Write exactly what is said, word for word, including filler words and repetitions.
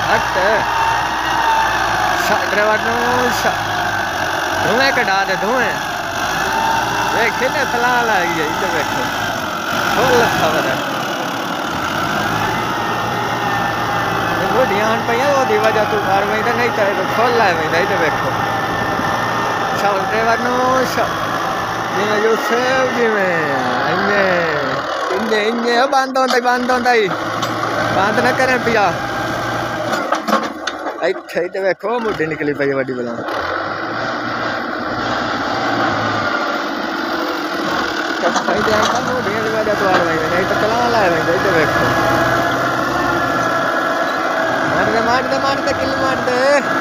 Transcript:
हट ड्राइवर धुएं कटा दे धुएं देखे ना तला लाई है इधर बैठो फुल खबर है वो ध्यान पे है वो दी वजह तू कार में इधर नहीं था तो खोल ला में इधर बैठो चल ड्राइवर नो जिमें यूसुफ जिमें इन्ने इन्ने इन्ने बांध होता बांध होता ही बांध ना करें पिया इत्थे इत्थे देखो मुड्डी निकली पई वड्डी बला कसाई दे अंकल मुड्डी दी वजह तो आ रही नहीं तो चला ला रहे इत्थे देखो मार दे मार दे मार दे किल मार दे